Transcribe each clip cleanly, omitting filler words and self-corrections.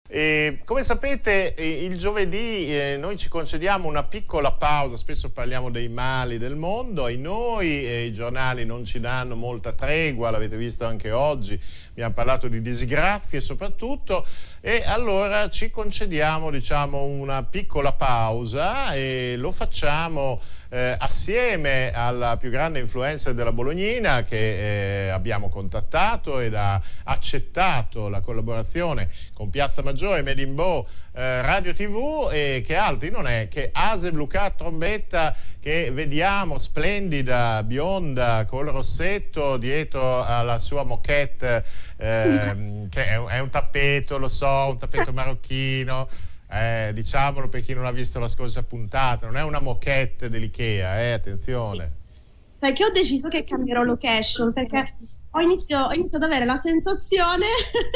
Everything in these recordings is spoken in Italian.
E come sapete, il giovedì noi ci concediamo una piccola pausa. Spesso parliamo dei mali del mondo, e i giornali non ci danno molta tregua, l'avete visto anche oggi, abbiamo parlato di disgrazie soprattutto, e allora ci concediamo, diciamo, una piccola pausa e lo facciamo assieme alla più grande influencer della Bolognina, che abbiamo contattato ed ha accettato la collaborazione con Piazza Maggiore, Medimbo, Radio TV, e che altri non è che Ase Blucat Trombetta, che vediamo splendida, bionda, col rossetto dietro alla sua moquette, che è un tappeto, lo so, un tappeto marocchino. Diciamolo per chi non ha visto la scorsa puntata, non è una moquette dell'Ikea, attenzione. Sai che ho deciso che cambierò location, perché ho iniziato ad avere la sensazione,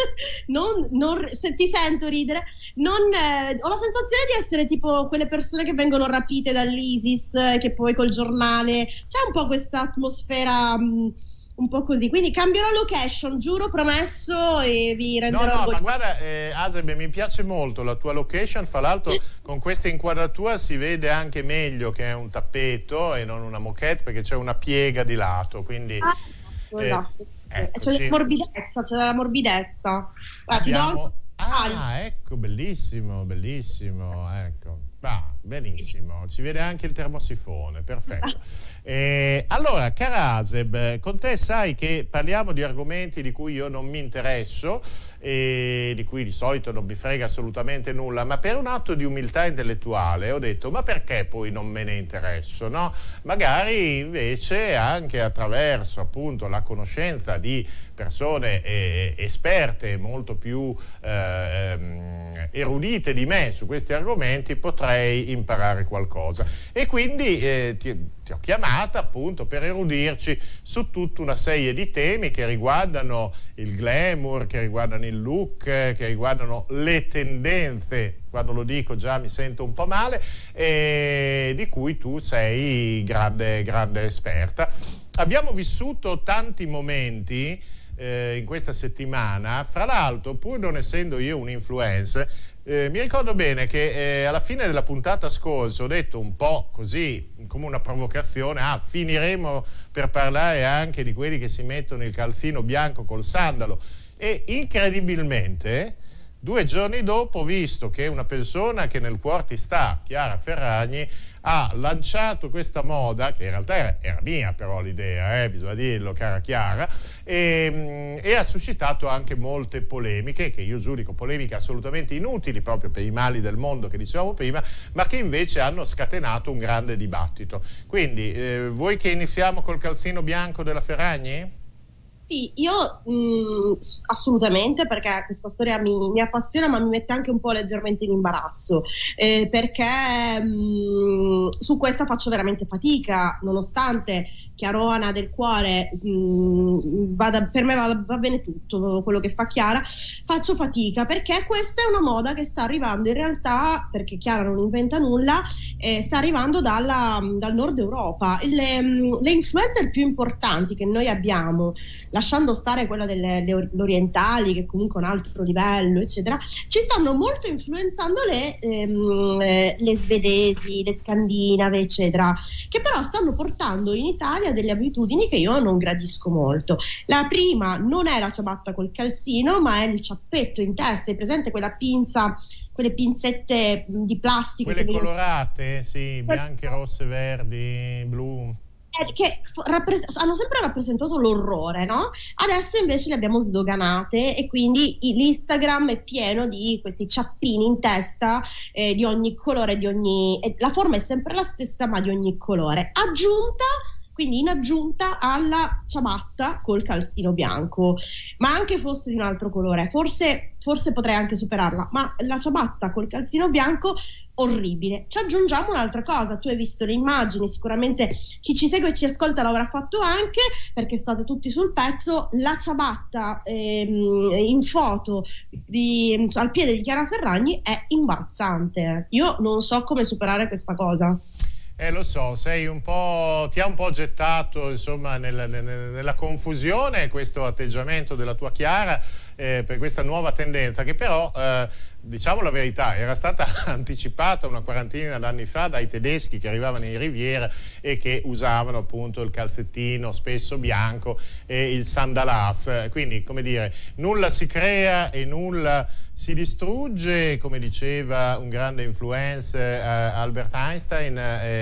se ti sento ridere, ho la sensazione di essere tipo quelle persone che vengono rapite dall'ISIS, che poi col giornale, c'è un po' questa atmosfera un po' così, quindi cambierò location, giuro, promesso, e vi renderò ma guarda, Aseb, mi piace molto la tua location, fra l'altro con questa inquadratura si vede anche meglio che è un tappeto e non una moquette, perché c'è una piega di lato, quindi esatto. C'è della morbidezza. Ecco, bellissimo, bellissimo, ecco. Benissimo, ci vede anche il termosifone, perfetto. Allora, cara Aseb, con te sai che parliamo di argomenti di cui io non mi interesso e di cui di solito non mi frega assolutamente nulla, ma per un atto di umiltà intellettuale ho detto: ma perché poi non me ne interesso, no? Magari invece anche attraverso appunto la conoscenza di persone esperte, molto più erudite di me su questi argomenti, potrei imparare qualcosa. E quindi ti ho chiamata appunto per erudirci su tutta una serie di temi che riguardano il glamour, che riguardano il look, che riguardano le tendenze. Quando lo dico già mi sento un po' male, e di cui tu sei grande esperta. Abbiamo vissuto tanti momenti in questa settimana, fra l'altro, pur non essendo io un influencer, mi ricordo bene che alla fine della puntata scorsa ho detto un po' così, come una provocazione: finiremo per parlare anche di quelli che si mettono il calzino bianco col sandalo. E incredibilmente 2 giorni dopo ho visto che una persona che nel cuore ti sta, Chiara Ferragni, ha lanciato questa moda, che in realtà era mia però l'idea, bisogna dirlo, cara Chiara, e ha suscitato anche molte polemiche, che io giudico polemiche assolutamente inutili, proprio per i mali del mondo che dicevamo prima, ma che invece hanno scatenato un grande dibattito. Quindi, vuoi che iniziamo col calzino bianco della Ferragni? Sì, io assolutamente, perché questa storia mi appassiona, ma mi mette anche un po' leggermente in imbarazzo, perché su questa faccio veramente fatica, nonostante Chiarona del cuore, per me va bene tutto quello che fa Chiara, faccio fatica, perché questa è una moda che sta arrivando in realtà, perché Chiara non inventa nulla, sta arrivando dal nord Europa. Le influencer più importanti che noi abbiamo, lasciando stare quella delle orientali, che comunque è un altro livello, eccetera, ci stanno molto influenzando le svedesi, le scandinave, eccetera, che però stanno portando in Italia delle abitudini che io non gradisco molto. La prima non è la ciabatta col calzino, ma è il ciappetto in testa. È presente quella pinza, quelle pinzette di plastica? Quelle colorate, sì, bianche, rosse, verdi, blu. Che hanno sempre rappresentato l'orrore, no? Adesso invece le abbiamo sdoganate, e quindi l'Instagram è pieno di questi ciappini in testa di ogni colore, la forma è sempre la stessa, ma di ogni colore. Quindi in aggiunta alla ciabatta col calzino bianco, ma anche fosse di un altro colore, forse potrei anche superarla, ma la ciabatta col calzino bianco, orribile. Ci aggiungiamo un'altra cosa: tu hai visto le immagini, sicuramente chi ci segue e ci ascolta l'avrà fatto anche, perché state tutti sul pezzo. La ciabatta in foto al piede di Chiara Ferragni è imbarazzante. Io non so come superare questa cosa. Lo so, ti ha un po' gettato, insomma, nella confusione questo atteggiamento della tua Chiara, per questa nuova tendenza, che però diciamo la verità, era stata anticipata una quarantina d'anni fa dai tedeschi che arrivavano in Riviera e che usavano appunto il calzettino spesso bianco e il sandalaz. Quindi, come dire, nulla si crea e nulla si distrugge, come diceva un grande influencer, Albert Einstein,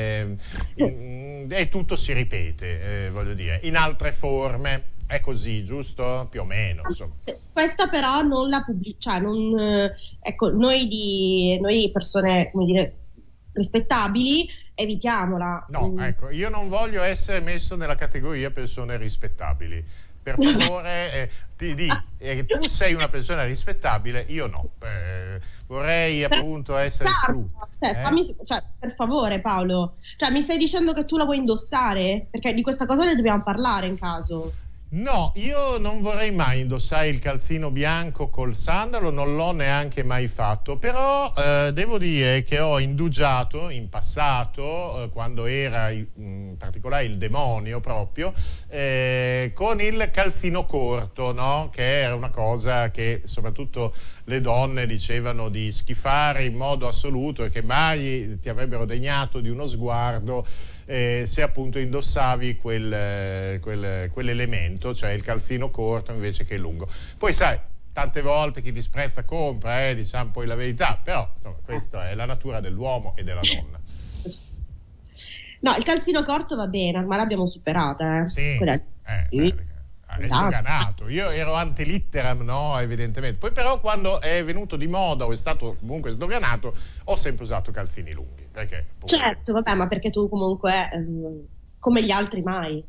e tutto si ripete, voglio dire, in altre forme. È così, giusto? Più o meno, insomma. Questa però non la cioè ecco, noi persone, come dire, rispettabili, evitiamola. No, ecco, io non voglio essere messo nella categoria persone rispettabili. Per favore, tu sei una persona rispettabile, io no. Vorrei appunto essere escluso. Cioè, per favore, Paolo, cioè, mi stai dicendo che tu la vuoi indossare? Perché di questa cosa ne dobbiamo parlare in caso. No, io non vorrei mai indossare il calzino bianco col sandalo, non l'ho neanche mai fatto, però devo dire che ho indugiato in passato, quando era in particolare il demonio proprio, con il calzino corto, no? Che era una cosa che soprattutto le donne dicevano di schifare in modo assoluto e che mai ti avrebbero degnato di uno sguardo se appunto indossavi quell'elemento, cioè il calzino corto invece che lungo. Poi sai, tante volte chi disprezza compra, diciamo poi la verità, però insomma, questa è la natura dell'uomo e della donna. No, il calzino corto va bene, ormai l'abbiamo superata. Sì, sì. È sdoganato. Io ero ante litteram, no, evidentemente. Poi però quando è venuto di moda o è stato comunque sdoganato, ho sempre usato calzini lunghi. Perché? Certo, vabbè, ma perché tu comunque, come gli altri mai.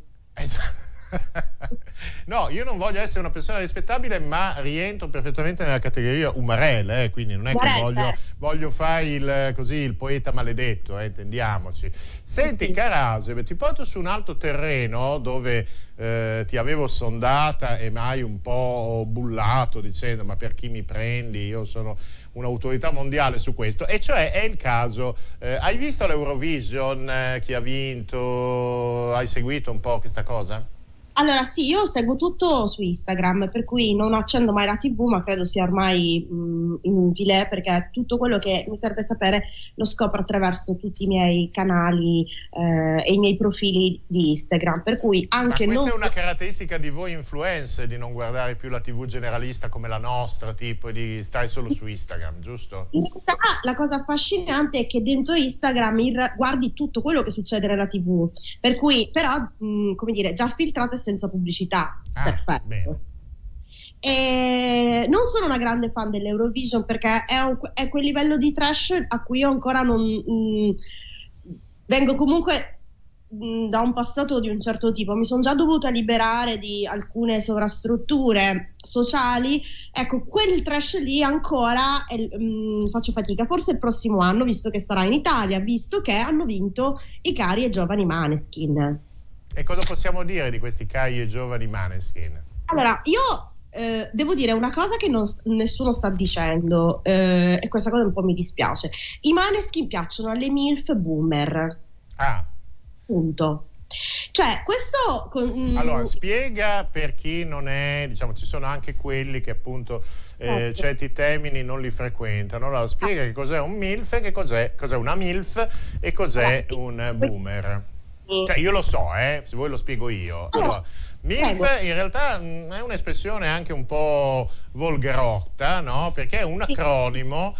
No, io non voglio essere una persona rispettabile, ma rientro perfettamente nella categoria umarelle, quindi non è che voglio fare il poeta maledetto, intendiamoci. Senti, cara Aseb, ti porto su un altro terreno dove ti avevo sondata e mai un po' bullato dicendo ma per chi mi prendi, io sono un'autorità mondiale su questo, e cioè è il caso, hai visto l'Eurovision, chi ha vinto, hai seguito un po' questa cosa? Allora sì, io seguo tutto su Instagram, per cui non accendo mai la TV, ma credo sia ormai inutile, perché tutto quello che mi serve sapere lo scopro attraverso tutti i miei canali e i miei profili di Instagram, per cui anche ma questa è una caratteristica di voi influencer, di non guardare più la TV generalista come la nostra, tipo, e di stare solo su Instagram, giusto? In realtà la cosa affascinante è che dentro Instagram guardi tutto quello che succede nella TV, per cui però, come dire, già filtrato e senza pubblicità. Perfetto. Bene. E non sono una grande fan dell'Eurovision perché è quel livello di trash a cui io ancora non vengo comunque da un passato di un certo tipo, mi sono già dovuta liberare di alcune sovrastrutture sociali, ecco, quel trash lì ancora faccio fatica, forse il prossimo anno, visto che sarà in Italia, visto che hanno vinto i cari e giovani Maneskin. E cosa possiamo dire di questi cari e giovani Maneskin? Allora, io devo dire una cosa che nessuno sta dicendo, e questa cosa un po' mi dispiace. I Maneskin piacciono alle MILF boomer. Punto. Cioè, questo allora, spiega per chi non è, diciamo, ci sono anche quelli che appunto certi termini non li frequentano. Allora, spiega che cos'è un MILF, che cos'è una MILF e cos'è un boomer. Cioè, io lo so, se vuoi lo spiego io. Allora, MILF in realtà è un'espressione anche un po' volgarotta, no? Perché è un acronimo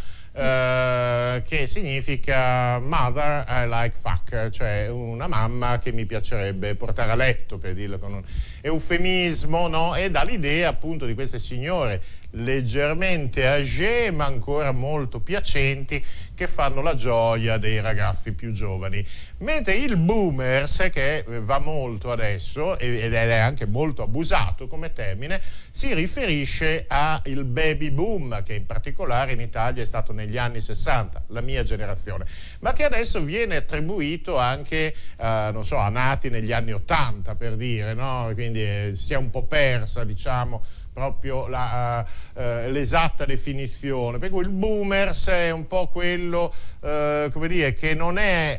che significa Mother I Like Fuck, cioè una mamma che mi piacerebbe portare a letto, per dirlo con un eufemismo, no? E dà l'idea appunto di queste signore leggermente âgée ma ancora molto piacenti che fanno la gioia dei ragazzi più giovani, mentre il boomers, che va molto adesso ed è anche molto abusato come termine, si riferisce al baby boom, che in particolare in Italia è stato negli anni 60, la mia generazione, ma che adesso viene attribuito anche non so, a nati negli anni 80, per dire, no? Quindi si è un po' persa, diciamo, proprio l'esatta definizione, per cui il boomers è un po' quello, come dire, che non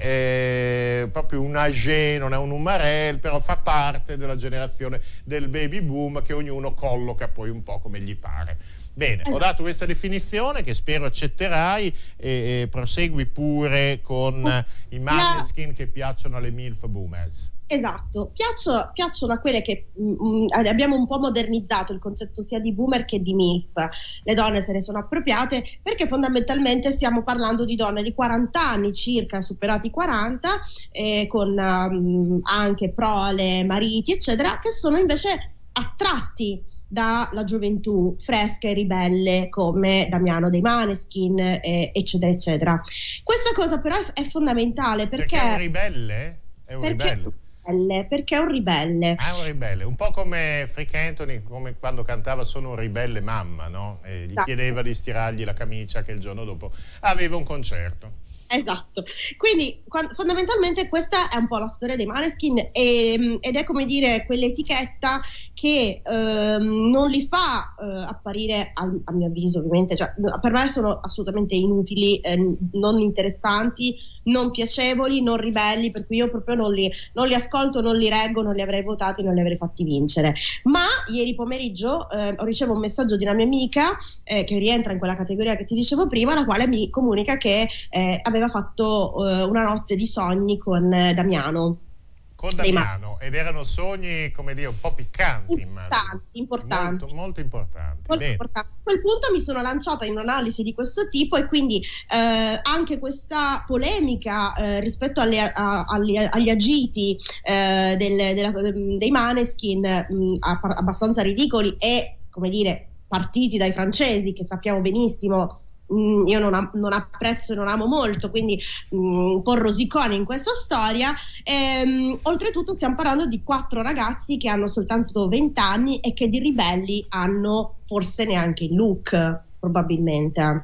è proprio un âgé, non è un umarell, però fa parte della generazione del baby boom che ognuno colloca poi un po' come gli pare. Bene, ho dato questa definizione che spero accetterai e prosegui pure con i Maneskin che piacciono alle MILF boomers. Esatto, piacciono a quelle che abbiamo un po' modernizzato il concetto sia di boomer che di MILF. Le donne se ne sono appropriate perché fondamentalmente stiamo parlando di donne di 40 anni circa, superati i 40, con anche prole, mariti, eccetera, che sono invece attratti dalla gioventù fresca e ribelle come Damiano dei Maneskin, eccetera, eccetera. Questa cosa però è fondamentale perché è un ribelle? È un ribelle. Perché è un ribelle. Ah, un ribelle, un po' come Frick Anthony, come quando cantava Sono un ribelle mamma, no? E gli chiedeva di stirargli la camicia che il giorno dopo aveva un concerto. Esatto, quindi fondamentalmente questa è un po' la storia dei Maneskin ed è come dire quell'etichetta che non li fa apparire, a mio avviso ovviamente, cioè, per me sono assolutamente inutili, non interessanti, non piacevoli, non ribelli, per cui io proprio non li ascolto, non li reggo, non li avrei votati, non li avrei fatti vincere. Ma ieri pomeriggio ho ricevuto un messaggio di una mia amica che rientra in quella categoria che ti dicevo prima, la quale mi comunica che aveva fatto una notte di sogni con Damiano. Con Damiano, ed erano sogni, come dire, un po' piccanti, importanti. Molto importanti. Molto importanti. A quel punto mi sono lanciata in un'analisi di questo tipo e quindi anche questa polemica rispetto agli agiti dei Maneskin abbastanza ridicoli e, come dire, partiti dai francesi, che sappiamo benissimo io non apprezzo e non amo molto, quindi un po' rosicone in questa storia. Oltretutto stiamo parlando di 4 ragazzi che hanno soltanto 20 anni e che di ribelli hanno forse neanche il look, probabilmente.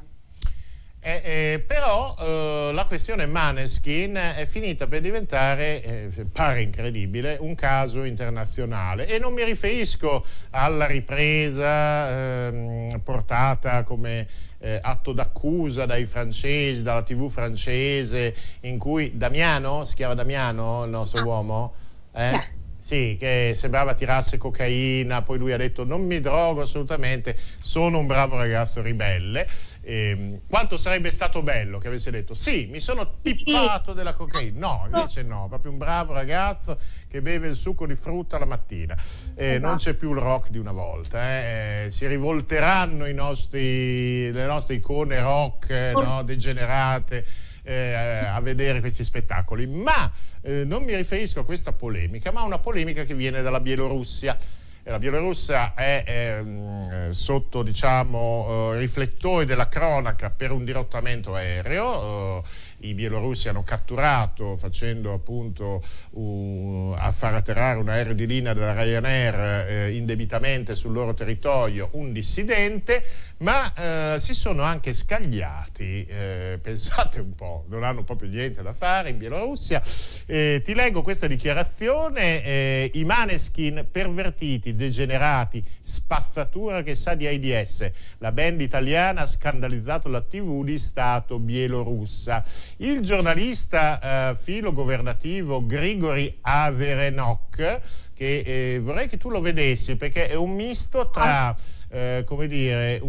Però la questione Maneskin è finita per diventare, pare incredibile, un caso internazionale, e non mi riferisco alla ripresa portata come atto d'accusa dai francesi, dalla TV francese, in cui Damiano, si chiama Damiano il nostro uomo? Yes. Sì, che sembrava tirasse cocaina, poi lui ha detto non mi drogo assolutamente, sono un bravo ragazzo ribelle. Quanto sarebbe stato bello che avesse detto sì, mi sono pippato della cocaina. No, invece no, proprio un bravo ragazzo che beve il succo di frutta la mattina. Non c'è più il rock di una volta, si rivolteranno le nostre icone rock degenerate a vedere questi spettacoli, ma non mi riferisco a questa polemica, ma a una polemica che viene dalla Bielorussia. La Bielorussia è sotto, diciamo, riflettori della cronaca per un dirottamento aereo. I bielorussi hanno catturato, facendo appunto a far atterrare un aereo di linea della Ryanair indebitamente sul loro territorio un dissidente, ma si sono anche scagliati, pensate un po', non hanno proprio niente da fare in Bielorussia. Ti leggo questa dichiarazione: i Maneskin pervertiti, degenerati, spazzatura che sa di AIDS, la band italiana ha scandalizzato la TV di Stato bielorussa. Il giornalista filogovernativo Grigori Averenok, che vorrei che tu lo vedessi perché è un misto tra, come dire,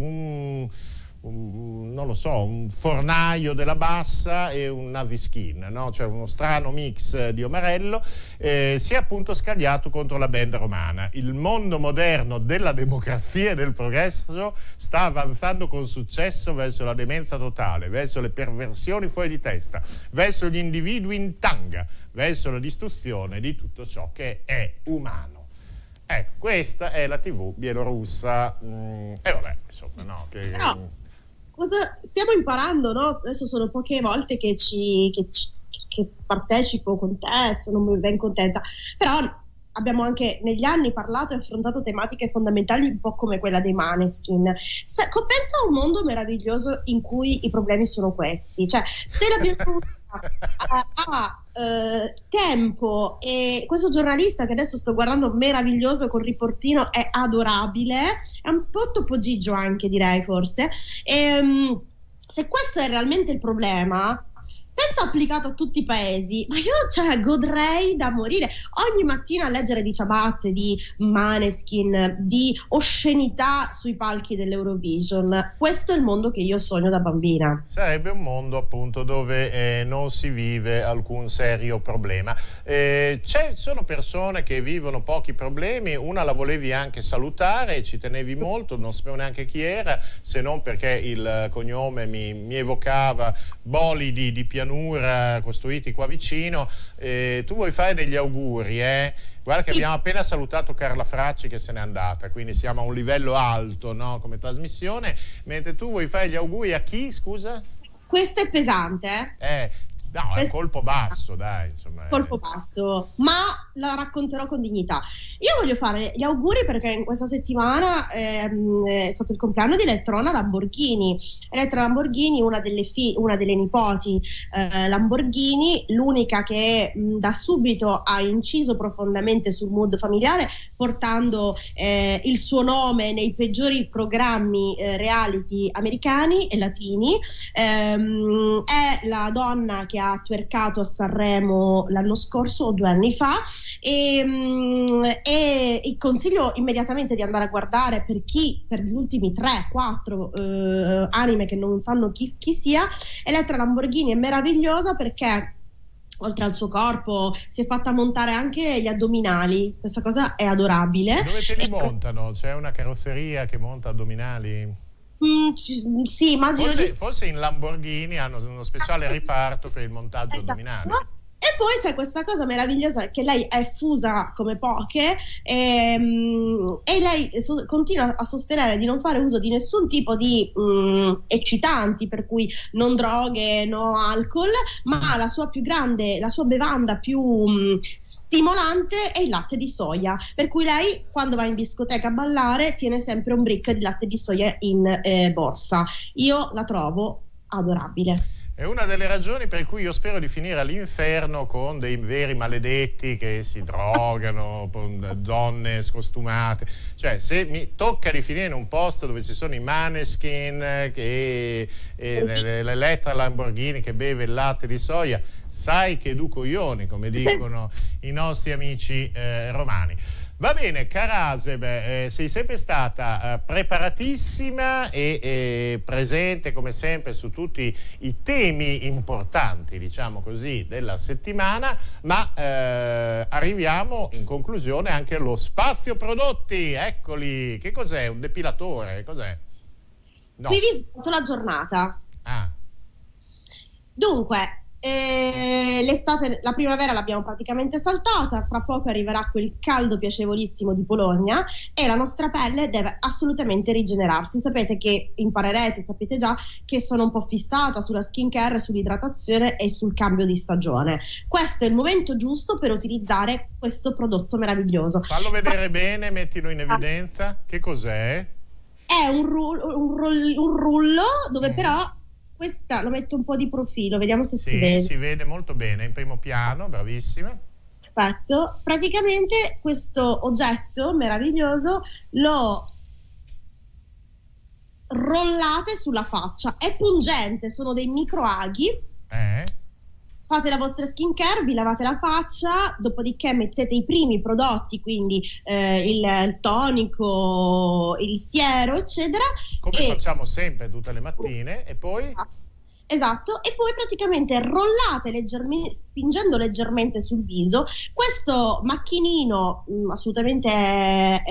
non lo so, un fornaio della bassa e un Naviskin, no? Cioè uno strano mix di omarello, si è appunto scagliato contro la band romana. Il mondo moderno della democrazia e del progresso sta avanzando con successo verso la demenza totale, verso le perversioni fuori di testa, verso gli individui in tanga, verso la distruzione di tutto ciò che è umano. Ecco, questa è la TV bielorussa. E vabbè, insomma, no, cosa stiamo imparando, no? Adesso sono poche volte che partecipo con te, sono ben contenta, però abbiamo anche negli anni parlato e affrontato tematiche fondamentali un po' come quella dei Maneskin. Pensa a un mondo meraviglioso in cui i problemi sono questi, cioè se la Bielorussia ha tempo, e questo giornalista che adesso sto guardando meraviglioso col riportino è adorabile, è un po' Topo Gigio anche, direi, forse, se questo è realmente il problema, penso applicato a tutti i paesi, ma io cioè godrei da morire ogni mattina a leggere di ciabatte, di Maneskin, di oscenità sui palchi dell'Eurovision. Questo è il mondo che io sogno da bambina. Sarebbe un mondo appunto dove non si vive alcun serio problema. Sono persone che vivono pochi problemi, una la volevi anche salutare, ci tenevi molto, non sapevo neanche chi era, se non perché il cognome mi evocava bolidi di pianura costruiti qua vicino. Tu vuoi fare degli auguri, eh? Guarda che abbiamo appena salutato Carla Fracci che se n'è andata, quindi siamo a un livello alto, no? Come trasmissione, mentre tu vuoi fare gli auguri a chi, scusa? Questo è pesante, no, è un colpo basso, dai, insomma. Colpo basso, ma la racconterò con dignità. Io voglio fare gli auguri perché in questa settimana è stato il compleanno di Elettrona Lamborghini. Elettra Lamborghini, una delle nipoti Lamborghini, l'unica che da subito ha inciso profondamente sul mood familiare, portando il suo nome nei peggiori programmi reality americani e latini. È la donna che ha twerkato a Sanremo l'anno scorso o 2 anni fa, e consiglio immediatamente di andare a guardare, per gli ultimi 3-4 anime che non sanno chi sia. Elettra Lamborghini è meravigliosa perché oltre al suo corpo si è fatta montare anche gli addominali, questa cosa è adorabile. Dove te li montano? C'è una carrozzeria che monta addominali? Sì, immagino forse in Lamborghini hanno uno speciale riparto per il montaggio addominale. E poi c'è questa cosa meravigliosa che lei è fusa come poche, e lei continua a sostenere di non fare uso di nessun tipo di eccitanti, per cui non droghe, no alcol, ma la sua bevanda più stimolante è il latte di soia, per cui lei quando va in discoteca a ballare tiene sempre un brick di latte di soia in borsa. Io la trovo adorabile. È una delle ragioni per cui io spero di finire all'inferno con dei veri maledetti che si drogano, con donne scostumate. Cioè, se mi tocca di finire in un posto dove ci sono i Maneskin e l'Elettra Lamborghini che beve il latte di soia, sai che du coglioni, come dicono i nostri amici romani. Va bene, cara Haseb, sei sempre stata preparatissima e presente come sempre su tutti i temi importanti, diciamo così, della settimana, ma arriviamo in conclusione anche allo spazio prodotti. Eccoli, che cos'è? Un depilatore? Cos'è? No. Qui vi svolto la giornata. Dunque, l'estate, la primavera l'abbiamo praticamente saltata, fra poco arriverà quel caldo piacevolissimo di Bologna e la nostra pelle deve assolutamente rigenerarsi. Sapete che imparerete, sapete già che sono un po' fissata sulla skincare, sull'idratazione e sul cambio di stagione. Questo è il momento giusto per utilizzare questo prodotto meraviglioso. Fallo vedere bene, mettilo in evidenza. Che cos'è? È un rullo dove però questa lo metto un po' di profilo, vediamo se si vede. Si vede molto bene, in primo piano, bravissima. Perfetto. Praticamente questo oggetto meraviglioso lo rollate sulla faccia, è pungente, sono dei microaghi. Fate la vostra skincare, vi lavate la faccia, dopodiché mettete i primi prodotti, quindi il tonico, il siero, eccetera. Come facciamo sempre tutte le mattine, e poi? Esatto, e poi praticamente rollate leggermente, spingendo leggermente sul viso. Questo macchinino assolutamente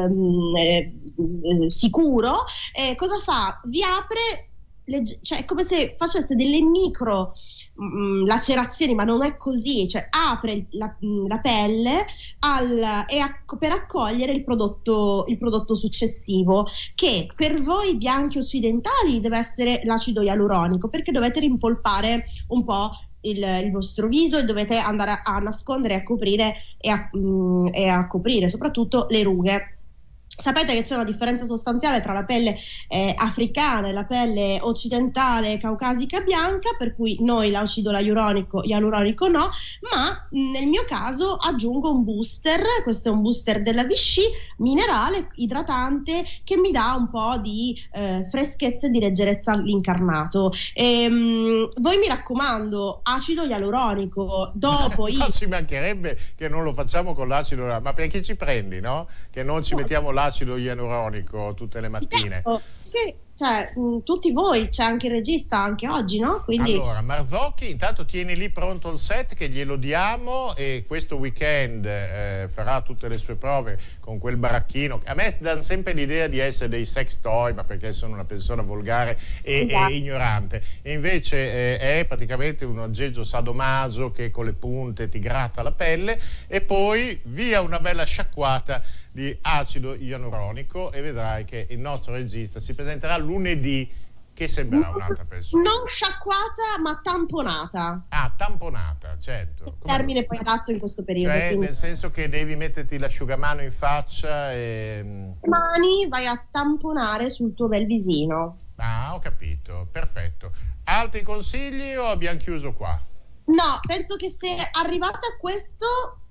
sicuro, cosa fa? Vi apre, cioè è come se facesse delle micro lacerazioni, ma non è così, cioè apre la pelle per accogliere il prodotto successivo, che per voi bianchi occidentali deve essere l'acido ialuronico, perché dovete rimpolpare un po' il vostro viso e dovete andare a nascondere e a coprire e a coprire soprattutto le rughe. Sapete che c'è una differenza sostanziale tra la pelle africana e la pelle occidentale caucasica bianca, per cui noi l'acido ialuronico no, ma nel mio caso aggiungo un booster, questo è un booster della Vichy, minerale, idratante, che mi dà un po' di freschezza e di leggerezza all'incarnato. Voi mi raccomando, acido ialuronico, dopo No, ci mancherebbe che non lo facciamo con l'acido, ma perché ci prendi, no? Che non ci mettiamo l'acido ialuronico tutte le mattine. Cioè, tutti voi, c'è anche il regista anche oggi, no? Quindi... Allora, Marzocchi, intanto tieni lì pronto il set che glielo diamo, e questo weekend farà tutte le sue prove con quel baracchino. A me danno sempre l'idea di essere dei sex toy, ma perché sono una persona volgare e ignorante. E invece è praticamente un aggeggio sadomaso che con le punte ti gratta la pelle, e poi via una bella sciacquata di acido ialuronico, e vedrai che il nostro regista si presenterà lunedì che sembrerà un'altra persona. Non sciacquata, ma tamponata. Ah, tamponata, certo. Termine poi adatto in questo periodo. Cioè, quindi... nel senso che devi metterti l'asciugamano in faccia e... mani vai a tamponare sul tuo bel visino. Ah, ho capito, perfetto. Altri consigli o abbiamo chiuso qua? No, penso che se arrivate a questo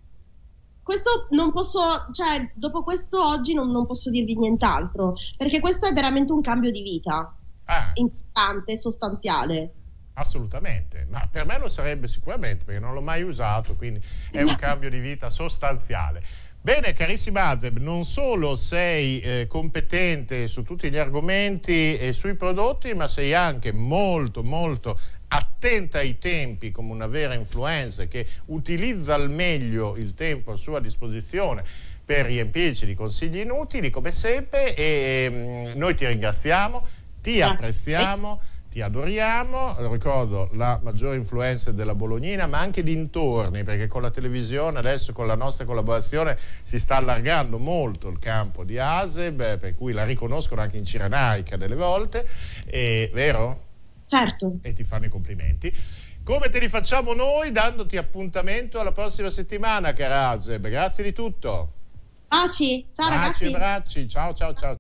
non posso, cioè dopo questo oggi non posso dirvi nient'altro, perché questo è veramente un cambio di vita importante, sostanziale. Assolutamente, ma per me lo sarebbe sicuramente, perché non l'ho mai usato, quindi è un cambio di vita sostanziale. Bene, carissima Azeb, non solo sei competente su tutti gli argomenti e sui prodotti, ma sei anche molto attenta ai tempi, come una vera influencer che utilizza al meglio il tempo a sua disposizione per riempirci di consigli inutili, come sempre, e noi ti ringraziamo, ti apprezziamo, ti adoriamo. Ricordo, la maggiore influencer della Bolognina, ma anche dintorni, perché con la televisione adesso, con la nostra collaborazione, si sta allargando molto il campo di Azeb, per cui la riconoscono anche in Cirenaica delle volte, vero? Certo. E ti fanno i complimenti, come te li facciamo noi, dandoti appuntamento alla prossima settimana, cara Azeb. Grazie di tutto. Baci, ciao ragazzi. Baci e abbracci, ciao ciao ciao.